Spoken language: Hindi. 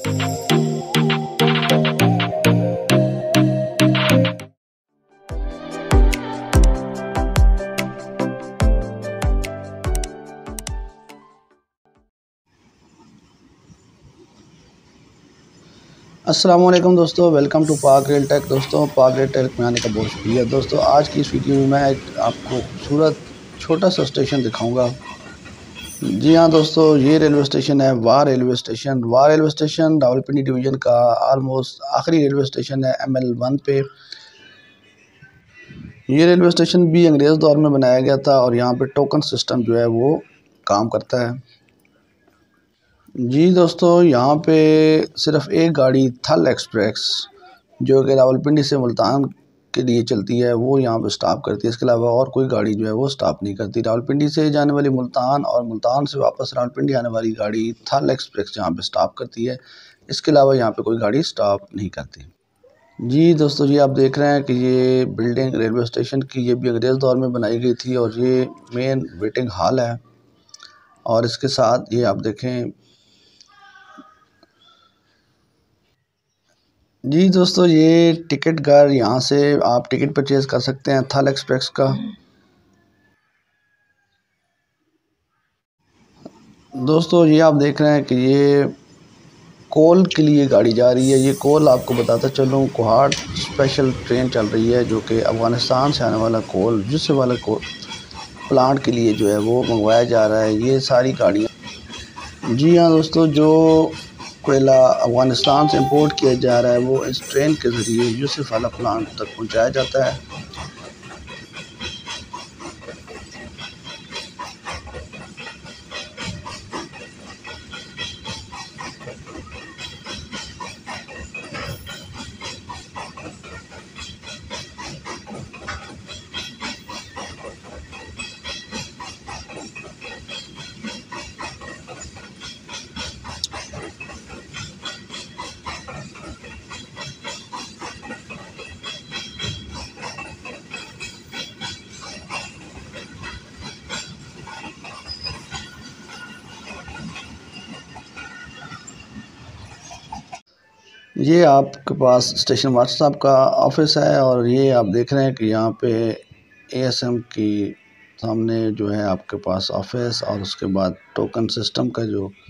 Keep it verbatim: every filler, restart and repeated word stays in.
अस्सलाम वालेकुम दोस्तों, welcome to Pak rail tech. दोस्तों, पाक रेल टेक में आने का बहुत शुक्रिया। दोस्तों, आज की इस वीडियो में मैं एक आपको खूबसूरत छोटा सा स्टेशन दिखाऊंगा। जी हाँ दोस्तों, ये रेलवे स्टेशन है Wah railway station. Wah railway station Rawalpindi division का ऑलमोस्ट आखिरी रेलवे स्टेशन है एम एल वन पे। ये रेलवे स्टेशन भी अंग्रेज़ दौर में बनाया गया था और यहाँ पे टोकन सिस्टम जो है वो काम करता है। जी दोस्तों, यहाँ पे सिर्फ एक गाड़ी थल एक्सप्रेस जो कि रावलपिंडी से मुल्तान के लिए चलती है वो यहाँ पे स्टॉप करती है। इसके अलावा और कोई गाड़ी जो है वो स्टॉप नहीं करती। रावलपिंडी से जाने वाली मुल्तान और मुल्तान से वापस रावलपिंडी आने वाली गाड़ी थल एक्सप्रेस यहाँ पे स्टॉप करती है। इसके अलावा यहाँ पे कोई गाड़ी स्टॉप नहीं करती। जी दोस्तों, ये आप देख रहे हैं कि ये बिल्डिंग रेलवे स्टेशन की ये भी अंग्रेज़ दौर में बनाई गई थी और ये मेन वेटिंग हॉल है। और इसके साथ ये आप देखें। जी दोस्तों, ये टिकट घर, यहाँ से आप टिकट परचेज़ कर सकते हैं थल एक्सप्रेस का। दोस्तों, ये आप देख रहे हैं कि ये कोल के लिए गाड़ी जा रही है। ये कोल आपको बताता चलूँ, कोहाट स्पेशल ट्रेन चल रही है जो कि अफ़गानिस्तान से आने वाला कोल, जिससे वाला कोल प्लांट के लिए जो है वो मंगवाया जा रहा है। ये सारी गाड़ियाँ, जी हाँ दोस्तों, जो कोयला अफ़गानिस्तान से इंपोर्ट किया जा रहा है वो इस ट्रेन के ज़रिए यूसुफ वाला प्लांट तक पहुंचाया जाता है। ये आपके पास स्टेशन मास्टर साहब का ऑफिस है और ये आप देख रहे हैं कि यहाँ पे ए एस एम की सामने जो है आपके पास ऑफिस और उसके बाद टोकन सिस्टम का जो